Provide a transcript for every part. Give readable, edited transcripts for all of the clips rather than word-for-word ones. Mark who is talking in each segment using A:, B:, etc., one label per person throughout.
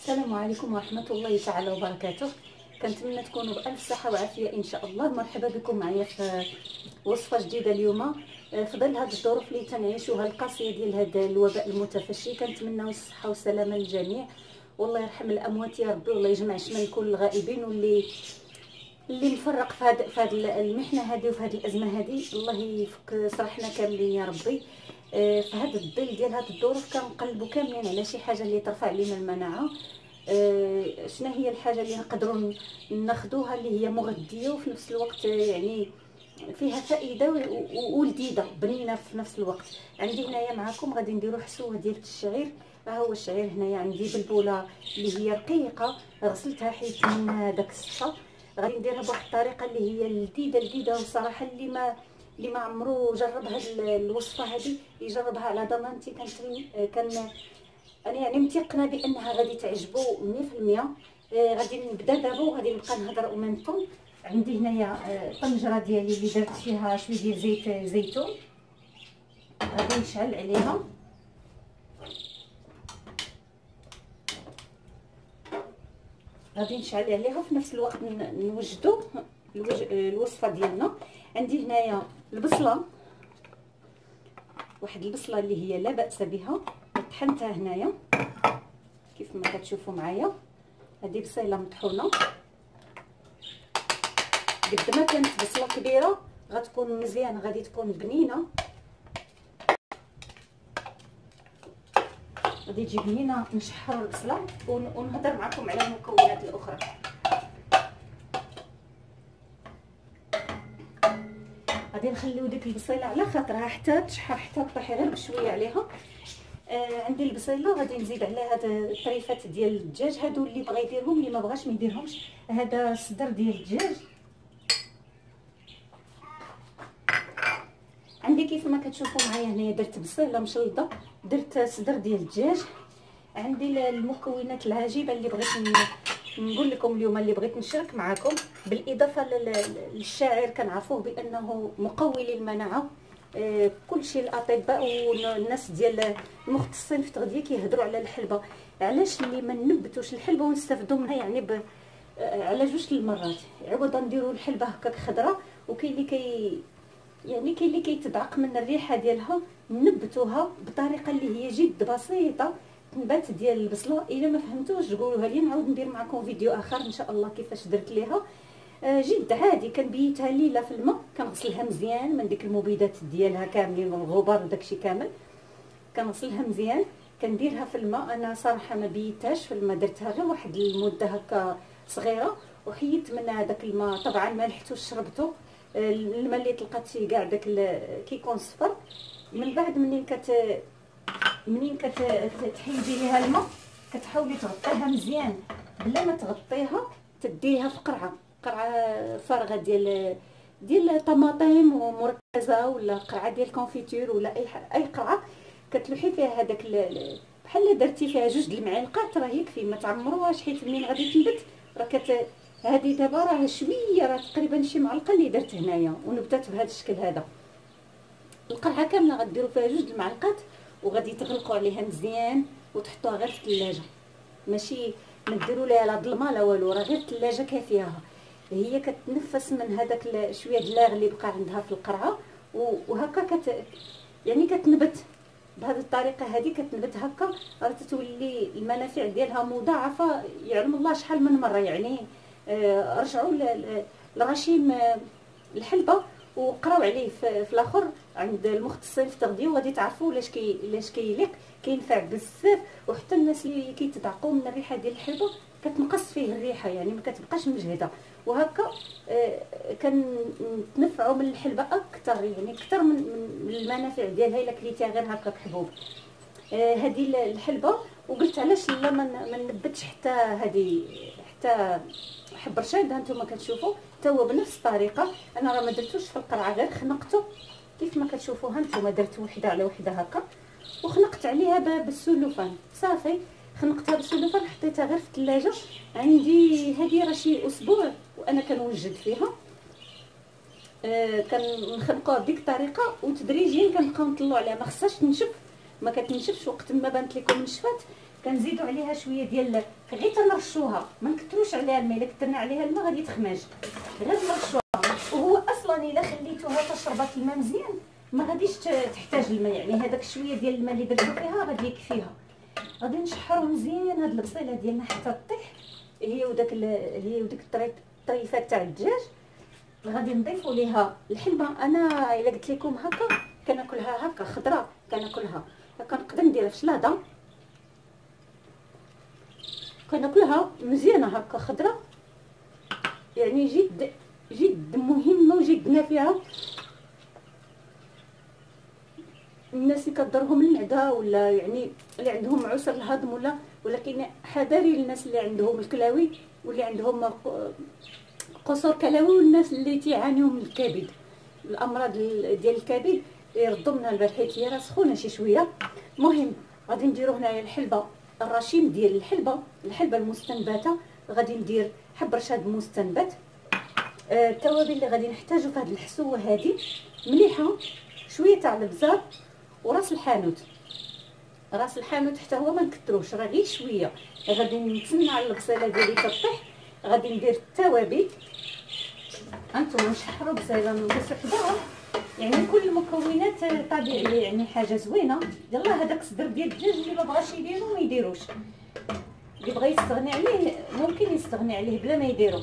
A: السلام عليكم ورحمة الله تعالى وبركاته. كنتمنى تكونوا بألف صحة وعافية إن شاء الله. مرحبا بكم معايا في وصفة جديدة اليوم في ظل هذه الظروف اللي تنعيشوها القاسية ديال هذا الوباء المتفشي. كنتمناو الصحة والسلامة للجميع، والله يرحم الأموات يا ربي، والله يجمع شمل كل الغائبين، واللي مفرق في هذه المحنة هذه وفي هذه الأزمة هذه، الله يفك صراحنا كاملين يا ربي. في هذا الظل ديال هذه الظروف كنقلبوا كاملين على شي حاجه اللي ترفع لنا المناعه. شنو هي الحاجه اللي نقدروا ناخذوها اللي هي مغذيه وفي نفس الوقت يعني فيها فائده ولذيذه بنينه في نفس الوقت. عندي هنايا معكم غادي نديروا حسوه ديال الشعير. ها هو الشعير هنايا، عندي بلبوله اللي هي رقيقه غسلتها حيت من داك الصفا. غادي نديرها بواحد الطريقه اللي هي لذيذه وصراحه اللي ما عمرو جرب هذه الوصفه هذه يجربها على ضمانتي. انا يعني متيقنه بانها غادي تعجبو 100%. غادي نبدا دابا وغادي نبقى نهضر ومنكم. عندي هنايا طنجره ديالي اللي درت فيها شويه ديال زيت زيتون، غادي نشعل عليها. وفي نفس الوقت نوجدوا الوصفه ديالنا. عندي هنايا البصله، واحد البصله اللي هي لا باس بها، طحنتها هنايا كيف ما كتشوفوا معايا. هذه بصيله مطحونه، قد ما كانت بصله كبيره غتكون مزيان، غادي تكون بنينه، غادي تجي بنينه. نشحر البصله ونهضر معكم على المكونات الاخرى. غادي نخليو ديك البصيله على خاطرها حتى تشحر، حتى طيحي غير بشويه عليها. عندي البصيله، غادي نزيد على هاد الطريفات ديال الدجاج. هادو اللي بغى يديرهم، اللي ما بغاش ما يديرهمش. هذا الصدر ديال الدجاج عندي كيف ما كتشوفوا معايا هنايا. درت بصيله مشلضه، درت صدر ديال الدجاج. عندي المكونات العجيبه اللي بغيت نقول لكم اليوم، اللي بغيت نشارك معكم، بالاضافه للشاعر. كنعرفوه بانه مقوي للمناعه. كلشي الاطباء والناس ديال المختصين في التغذيه كيهضروا على الحلبه. علاش اللي ما نبتوش الحلبه ونستافدوا منها يعني على جوج المرات، عوضا نديروا الحلبه هكاك خضراء، وكاين اللي كيتدعق من الريحه ديالها. نبتوها بطريقه اللي هي جد بسيطه. النبات ديال البصله الا ما فهمتوش قولوها لي، نعاود ندير معكم فيديو اخر ان شاء الله كيفاش درت ليها. جد عادي. كنبيتها ليله في الماء، كنغسلها مزيان من ديك المبيدات ديالها كاملين والغبار وداكشي كامل. كنغسلها مزيان، كنديرها في الماء. انا صراحه ما بيتهاش في الماء، درتها غير واحد المده هكا صغيره وحيدت منها داك الماء. طبعا ما لحتوش شربته، الماء اللي طلقات فيه كاع داك كيكون صفر. من بعد منين كتحيدي ليها الماء، كتحاولي تغطيها مزيان. بلا ما تغطيها تديها في قرعه فارغه ديال طماطم ومركزه، ولا قرعه ديال كونفيتور، ولا اي قرعه كتلوحي فيها هذاك بحال درتي فيها جوج المعالق راه يكفي. ما تعمروهاش حيت منين غادي تنبت راه هذه دابا راه شويه، راه تقريبا شي معلقه اللي درت هنايا ونبتات بهذا الشكل هذا. القرعه كامله غديروا فيها جوج المعالق وغادي تغلقوا عليها مزيان وتحطوها غير في الثلاجه. ماشي ما ديروا ليها لا ظلمه لا والو، راه غير الثلاجه كافياها. هي كتنفس من هذاك شويه اللاغ اللي بقى عندها في القرعه، وهكا يعني كتنبت بهذه الطريقه. هذه كتنبت هكا، راه تتولي المنافع ديالها مضاعفه يعلم الله شحال من مره. يعني رجعوا لرشيم الحلبه وقراو عليه في الاخر عند المختصين في التغذيه، وغادي تعرفوا علاش كيليق، كينفع بزاف. وحتى الناس اللي كيتضعقوا من الريحه ديال الحلبه كتنقص فيه الريحه، يعني ما كتبقاش مجهده. وهكا كنتنفعوا من الحلبه اكثر، يعني اكثر من المنافع ديالها الا كليتيها غير هكا حبوب. هذه الحلبه. وقلت علاش لا ما نبتش حتى حب رشاد. هانتوما كتشوفوا حتى هو بنفس الطريقه. انا راه ما درتوش في القرعه، غير خنقته كيف ما كتشوفوا. هانتوما درت وحده على وحده هكا وخنقت عليها بالسلوفان صافي. خنقتها بالسلوفان، حطيتها غير في الثلاجه. عندي هذه راه شي اسبوع وانا كنوجد فيها. كنخنقوها بديك الطريقه وتدريجيا كنبقاو نطلعوا عليها. ما خصهاش تنشف، ما كتنشفش. وقت ما بانت لكم نشفات كنزيدوا عليها شويه ديال غير تنرشوها، ما نكثروش عليها الماء. الا كثرنا عليها الماء غادي تخماج، غير نرشوها. وهو اصلا الا خليتوها تشربات الماء مزيان ما غاديش تحتاج الماء، يعني هذاك شويه ديال الماء اللي درتو فيها غادي يكفيها. غادي نشحروا مزيان هاد البصيله ديالنا حتى تطيح، هي وداك الطريفات تاع الدجاج. غادي نضيفوا ليها الحلبه. انا الا قلت لكم هكا كناكلها هكا خضراء، كناكلها كنقدر نديرها في شلاضه، كناكلها مزيانه هكا خضراء، يعني جد مهمه وجد نافعه. الناس اللي كضرهم المعده ولا يعني اللي عندهم عسر الهضم ولكن حذاري الناس اللي عندهم الكلاوي واللي عندهم قصور كلوي والناس اللي تيعانيو من الكبد، الامراض ديال الكبد يردوا منها البال حيت هي راه سخونه شي شويه. المهم غادي نديرو هنايا الحلبه، الرشيم ديال الحلبه المستنبته. غادي ندير حب رشاد مستنبت. التوابل اللي غادي نحتاجو في هذه الحسوه هذه مليحه، شويه تاع البزار وراس الحانوت. راس الحانوت حتى هو ما نكثروش، راه غير شويه. غادي نتسنى على البصيله ديالي تطيح. غادي ندير التوابل. انتم نشحروا بصيله نقص حداها، يعني كل المكونات طبيعيه، يعني حاجه زوينه. يلا هذاك الصدر ديال الدجاج اللي ما بغاش يديرو ما يديروش، اللي بغى يستغني عليه ممكن يستغني عليه بلا ما يديرو.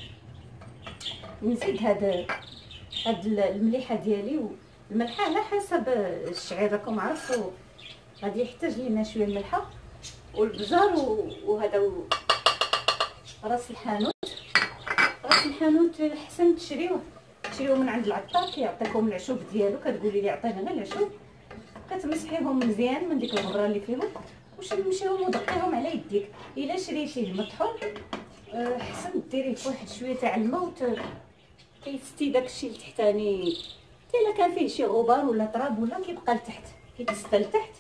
A: نزيد هاد المليحه ديالي والملحه على حسب الشعير، راكم عرفتوا غادي يحتاج لينا شويه الملحه والبزار وهذا راس الحانوت. راس الحانوت حسن تشريوه من عند العطار، كيعطيكم العشوب ديالو. كتقولي لي عطينا غير العشوب، كتمسحيهم مزيان من ديك الغبره اللي فيهم وشمشيهم ودقيهم على يديك. الا شريتيه مطحون حسن ديريه فواحد شويه تاع الماء كيستي داكشي التحتاني، الا كان فيه شي غبار ولا تراب ولا كيبقى لتحت، كيتسدى لتحت.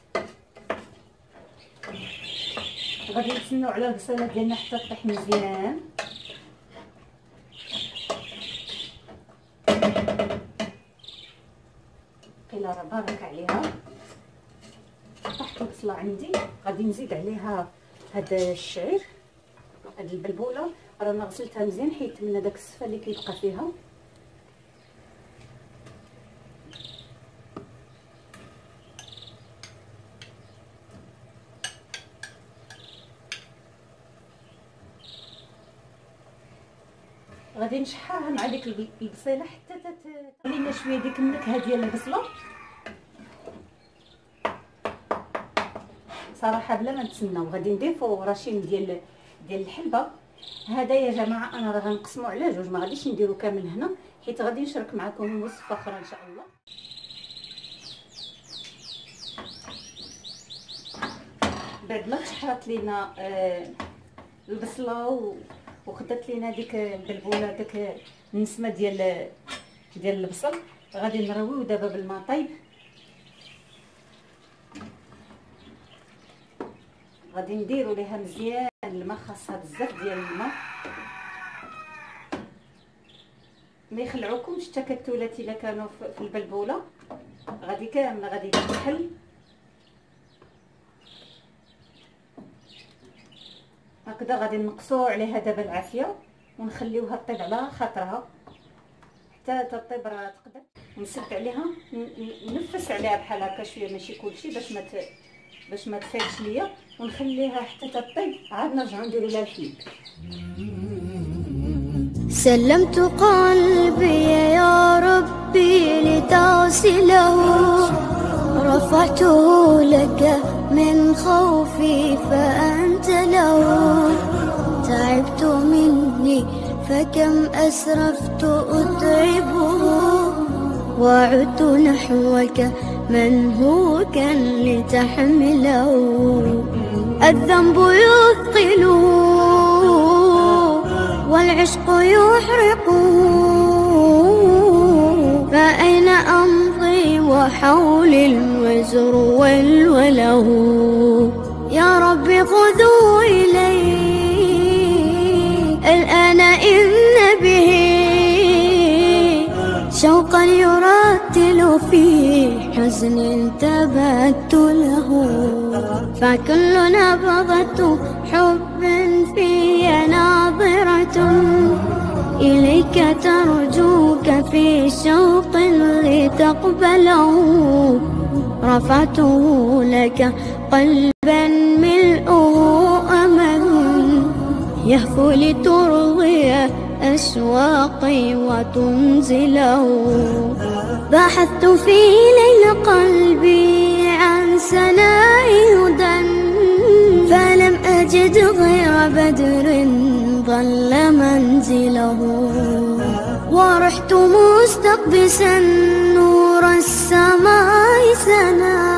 A: غادي نتسناو على البصيله ديالنا حتى تطيح مزيان. قيله راه بارك عليها. طحت البصله عندي، غادي نزيد عليها هذا الشعير، هاد البلبوله رانا غسلتها مزيان حيت من داك الصفا اللي كيبقى فيها. غادي نشحرها مع ديك البصيله حتى تولينا شويه ديك النكهه ديال البصله. صراحه بلا ما نتسناو غادي نضيفو رشيم ديال الحلبه. هذا يا جماعه انا راه غنقسمو على جوج، ما غاديش نديرو كامل هنا حيت غادي نشارك معكم وصفه اخرى ان شاء الله. بعد ما تشحرات لينا البصله وخدات لينا ديك البلبوله داك النسمه ديال البصل، غادي نرويو دابا بالماء طايب. غادي نديرو ليها مزيان الماء، خاصها بزاف ديال الماء، ما يخلعوكمش التكتلات الا كانوا في البلبوله. غادي كامله غادي تحل هكذا. غادي نقصو عليها دابا العافيه ونخليوها طيب على خاطرها حتى تطيب. راه تقدر نسد عليها ننفس عليها بحال هكا شويه، ماشي كلشي باش ما تفيدش ليا، ونخليها حتى تطيب. عاد نرجعو نديرو لها الحليب.
B: سلمت قلبي يا ربي لتغسله، رفعته لك من خوفي فأنت له. تعبت مني فكم أسرفت أتعبه، وعدت نحوك من هو كان لتحمله. الذنب يثقله والعشق يحرقه، فأين أمضي وحولي الوزر والوله. يا ربي خذوا إلي الآن إن به شوقا يرتل فيه حزن تبت له، فكل نبضة حب في ناظرة إليك ترجوك في شوق لتقبله. رفعته لك قلبا ملؤه أمل يهفو لترضي أشواقي وتنزله. بحثت في ليل قلبي عن سناء هدى فلم أجد غير بدر ظل منزله. ورحت مستقبسا نور السماء سنا